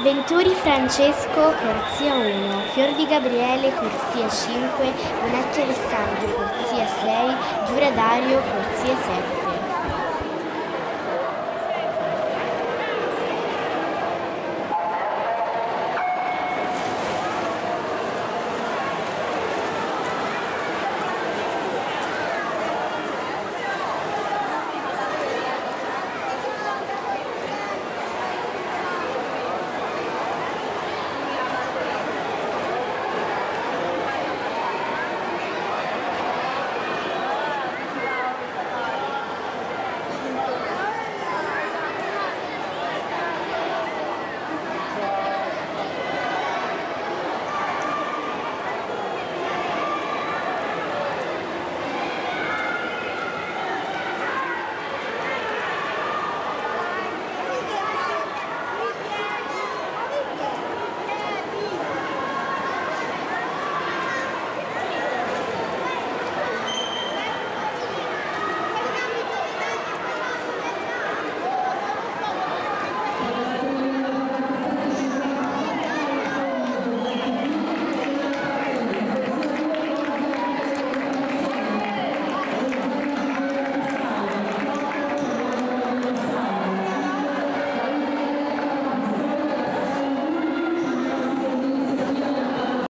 Venturi Francesco, corsia 1, Fior di Gabriele, corsia 5, Bonacchi Alessandro, corsia 6, Giura Dario, corsia 7.